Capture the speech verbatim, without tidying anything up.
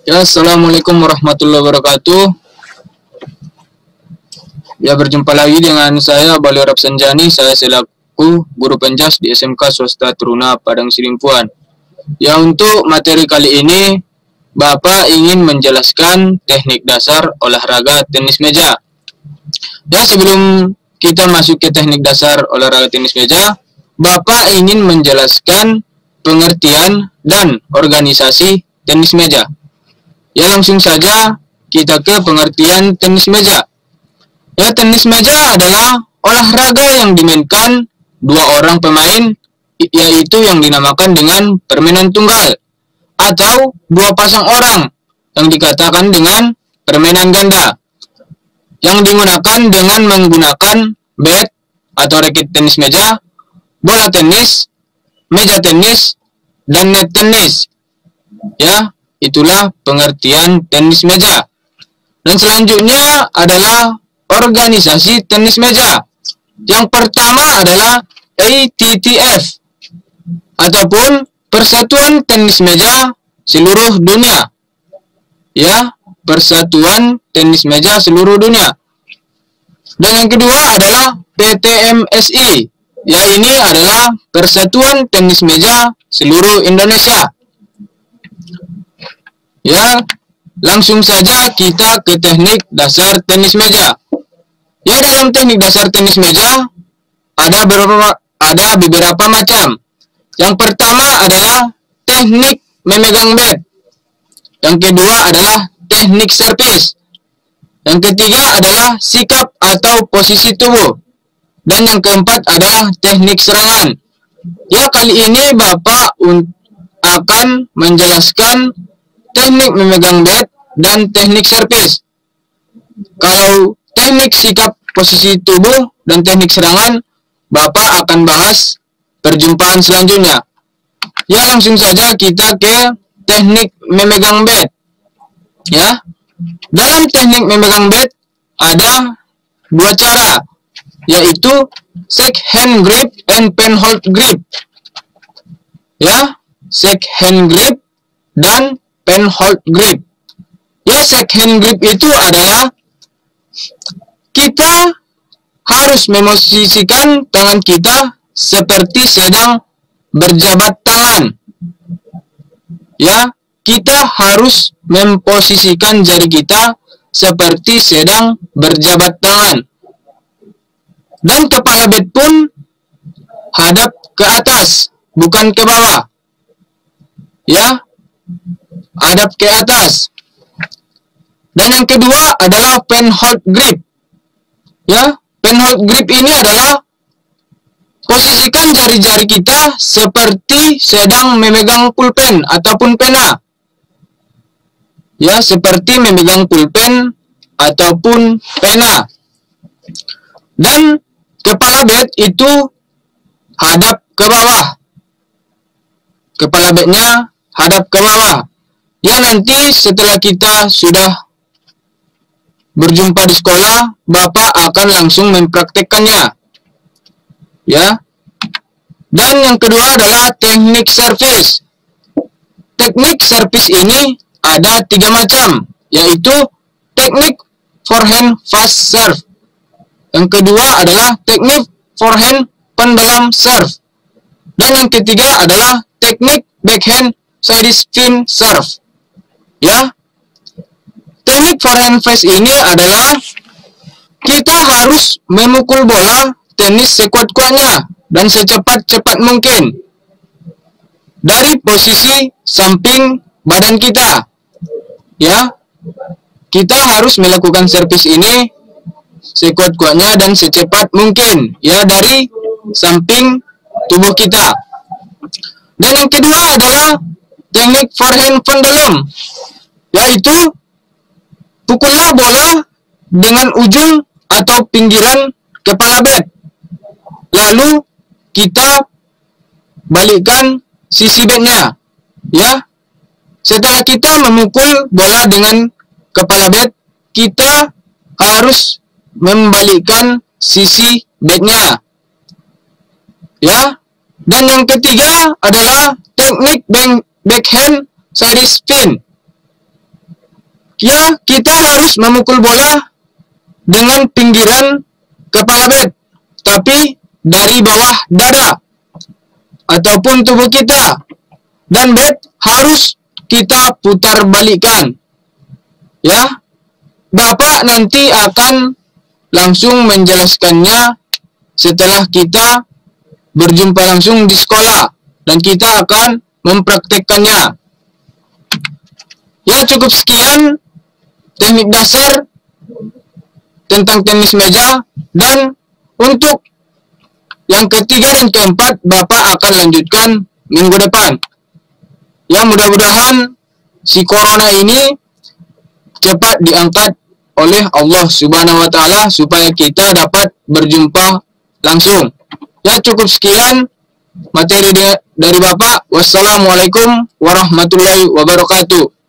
Ya, assalamualaikum warahmatullahi wabarakatuh. Ya, berjumpa lagi dengan saya Bali Arab Sanjani. Saya selaku guru penjas di S M K Swasta Teruna Padang Sidimpuan. Ya, untuk materi kali ini Bapak ingin menjelaskan teknik dasar olahraga tenis meja. Ya, sebelum kita masuk ke teknik dasar olahraga tenis meja, Bapak ingin menjelaskan pengertian dan organisasi tenis meja. Ya, langsung saja kita ke pengertian tenis meja. Ya, tenis meja adalah olahraga yang dimainkan dua orang pemain, yaitu yang dinamakan dengan permainan tunggal, atau dua pasang orang yang dikatakan dengan permainan ganda, yang digunakan dengan menggunakan bat atau raket tenis meja, bola tenis, meja tenis, dan net tenis. Ya, itulah pengertian tenis meja. Dan selanjutnya adalah organisasi tenis meja. Yang pertama adalah A T T F, ataupun Persatuan Tenis Meja Seluruh Dunia. Ya, Persatuan Tenis Meja Seluruh Dunia. Dan yang kedua adalah P T M S I. Ya, ini adalah Persatuan Tenis Meja Seluruh Indonesia. Ya, langsung saja kita ke teknik dasar tenis meja. Ya, dalam teknik dasar tenis meja ada beberapa ada beberapa macam. Yang pertama adalah teknik memegang bat. Yang kedua adalah teknik servis. Yang ketiga adalah sikap atau posisi tubuh. Dan yang keempat adalah teknik serangan. Ya, kali ini Bapak akan menjelaskan teknik memegang bat dan teknik servis. Kalau teknik sikap posisi tubuh dan teknik serangan, Bapak akan bahas perjumpaan selanjutnya. Ya, langsung saja kita ke teknik memegang bat. Ya, dalam teknik memegang bat ada dua cara, yaitu shake hand grip and pen hold grip. Ya, shake hand grip dan pen hold grip. Ya, shake hand grip itu adalah kita harus memosisikan tangan kita seperti sedang berjabat tangan. Ya, kita harus memposisikan jari kita seperti sedang berjabat tangan. Dan kepala bat pun hadap ke atas, bukan ke bawah. Ya, hadap ke atas. Dan yang kedua adalah pen hold grip. Ya, pen hold grip ini adalah posisikan jari-jari kita seperti sedang memegang pulpen ataupun pena. Ya, seperti memegang pulpen ataupun pena. Dan kepala bat itu hadap ke bawah. Kepala batnya hadap ke bawah. Ya, nanti setelah kita sudah berjumpa di sekolah, Bapak akan langsung mempraktekkannya. Ya. Dan yang kedua adalah teknik servis. Teknik servis ini ada tiga macam, yaitu teknik forehand fast serve. Yang kedua adalah teknik forehand pendalam serve. Dan yang ketiga adalah teknik backhand side spin serve. Ya. Teknik forehand fast ini adalah kita harus memukul bola tenis sekuat-kuatnya dan secepat-cepat mungkin dari posisi samping badan kita. Ya, kita harus melakukan servis ini sekuat-kuatnya dan secepat mungkin, ya, dari samping tubuh kita. Dan yang kedua adalah teknik forehand pendalam, yaitu pukullah bola dengan ujung atau pinggiran kepala bat. Lalu kita balikkan sisi batnya. Ya. Setelah kita memukul bola dengan kepala bat, kita harus membalikkan sisi batnya. Ya. Dan yang ketiga adalah teknik backhand side spin. Ya, kita harus memukul bola dengan pinggiran kepala bat, tapi dari bawah dada ataupun tubuh kita. Dan bat harus kita putar balikkan. Ya, Bapak nanti akan langsung menjelaskannya setelah kita berjumpa langsung di sekolah dan kita akan mempraktekkannya. Ya, cukup sekian teknik dasar tentang tenis meja, dan untuk yang ketiga dan keempat Bapak akan lanjutkan minggu depan. Ya, mudah-mudahan si corona ini cepat diangkat oleh Allah Subhanahu wa taala supaya kita dapat berjumpa langsung. Ya, cukup sekian materi dari Bapak. Wassalamualaikum warahmatullahi wabarakatuh.